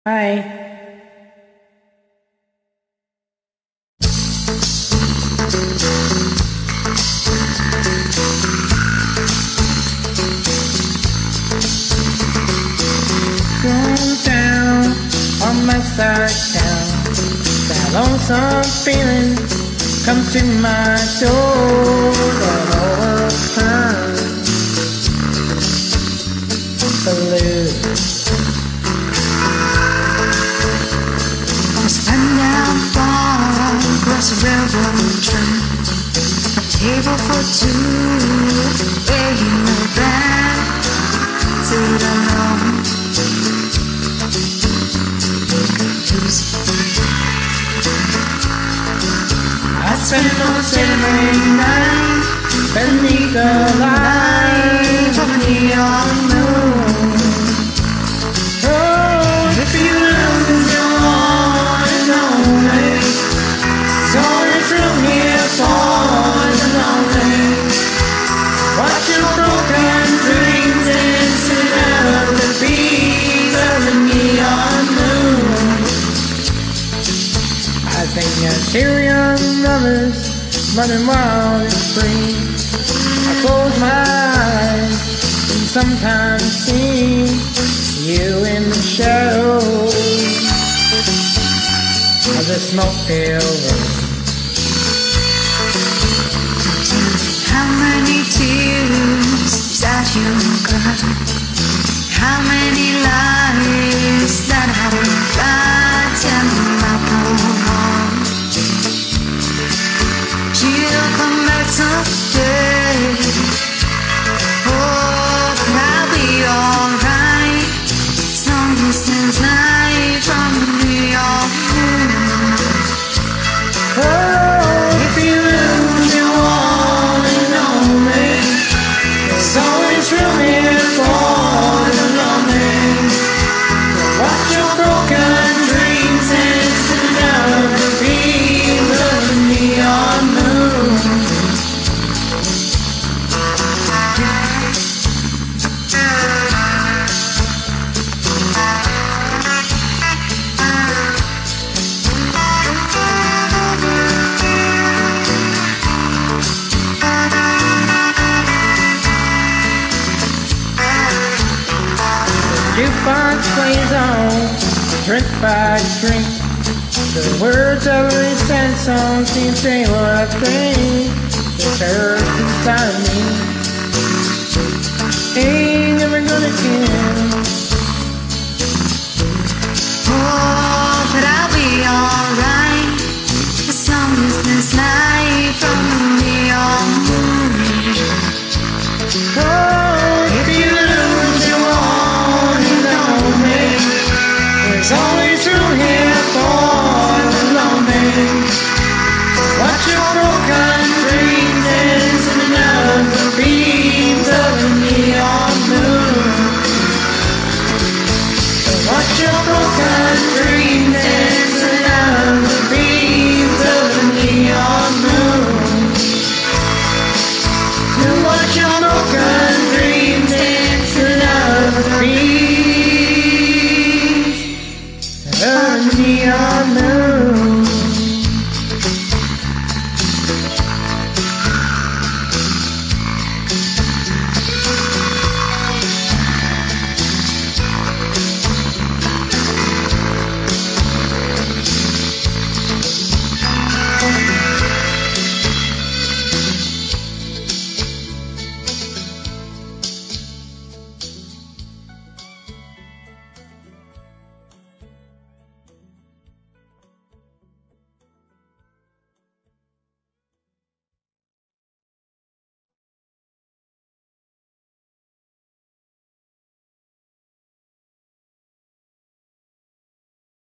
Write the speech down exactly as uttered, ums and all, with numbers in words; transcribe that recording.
Hi. Going down on my side town, that lonesome feeling comes to my door all the time. Blue. Down bar across a railroad train, a table for two, waiting the back to the home. I spent most every night beneath the light of a neon moon. Oh, if you lose your one and only, it's only through here for the lonely. Watch your broken dreams dancing out of the beat of the neon moon. I think of two young lovers running wild and free. I close my eyes and sometimes see you in the shadows of the smoke-filled room. How many tears that you cried? How many lies that I haven't lied? Tell me my poor heart. She'll come back someday. Oh, but I'll be alright as long as there's light from the neon moon. Oh, if you lose your one and only, there's always room here for the lonely. Watch your broken dreams dancing out of the beam of the neon moon. Jukebox plays on, drink by drink. The words of a sad song can't say what I think. It hurts inside me. Ain't never gonna change.